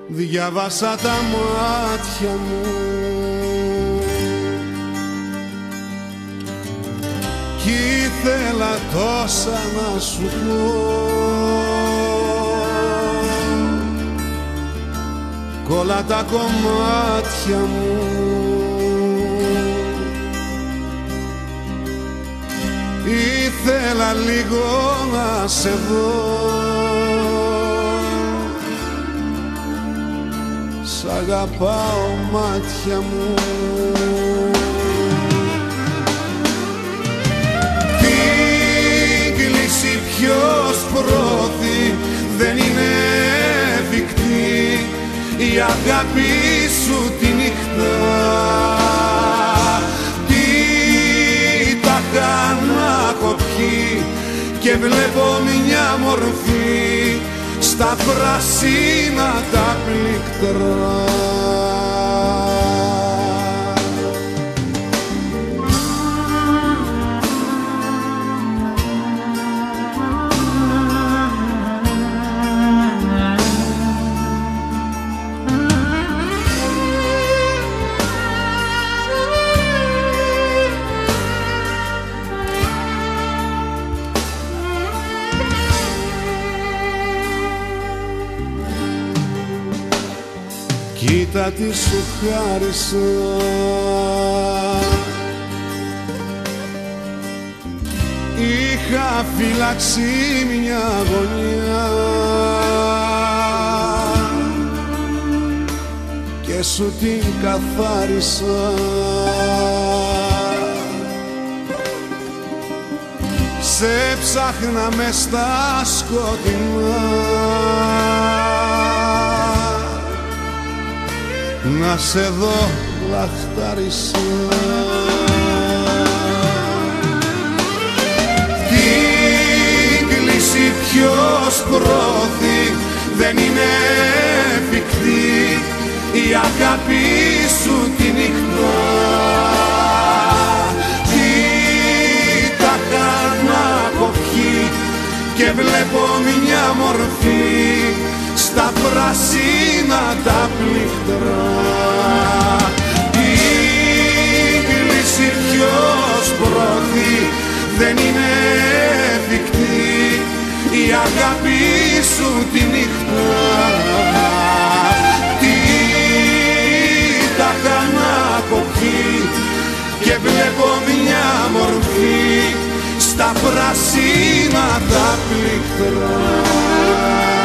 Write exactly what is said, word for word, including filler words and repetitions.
διάβασα τα μάτια μου κι ήθελα τόσα να σου πω, κι όλα τα κομμάτια μου ήθελα λίγο να σε δω. Σ' αγαπάω μάτια μου. Την κλίση ποιος προωθεί, δεν είναι εφικτή η αγάπη σου τη νύχτα. Τι τα κάνα κοπεί και βλέπω μια μορφή στα πράσινα τα πλήκτρα. Κοίτα τι σου χάρισα, είχα φυλάξει μια αγωνία και σου την καθάρισα. Σε ψάχνα μες στα σκοτεινά να σε δω λαχτάρισα. Την κλίση ποιος προωθεί, δεν είναι εφικτή η αγάπη σου τη νύχτα. Τι τα κάνα κοπεί και βλέπω μια μορφή στα πράσινα τα πλήκτρα. Η κλίση ποιος προωθεί, δεν είναι εφικτή η αγάπη σου τη νύχτα. Τι τα κάνα κοπεί και βλέπω μια μορφή στα πράσινα τα πλήκτρα.